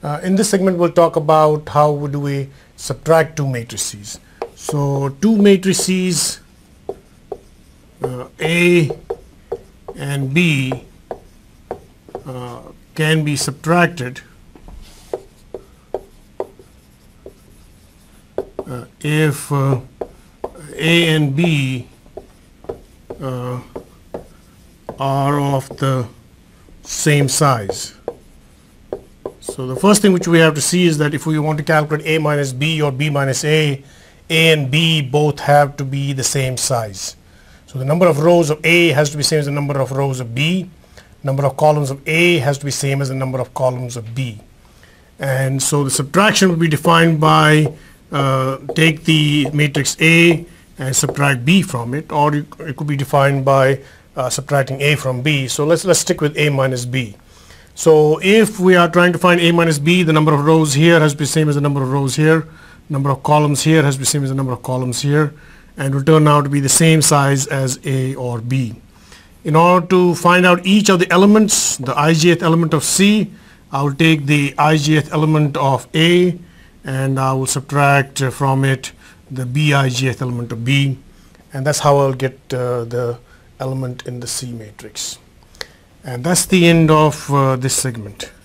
In this segment we'll talk about how do we subtract two matrices. So two matrices A and B can be subtracted if A and B are of the same size. So the first thing which we have to see is that if we want to calculate A minus B or B minus A and B both have to be the same size. So the number of rows of A has to be same as the number of rows of B. Number of columns of A has to be same as the number of columns of B. And so the subtraction will be defined by take the matrix A and subtract B from it, or it could be defined by subtracting A from B. So let's stick with A minus B. So if we are trying to find A minus B, the number of rows here has to be same as the number of rows here, number of columns here has to be same as the number of columns here, and will turn out to be the same size as A or B. In order to find out each of the elements, the ijth element of C, I will take the ijth element of A and I will subtract from it the bijth element of B, and that's how I'll get the element in the C matrix. And that's the end of this segment.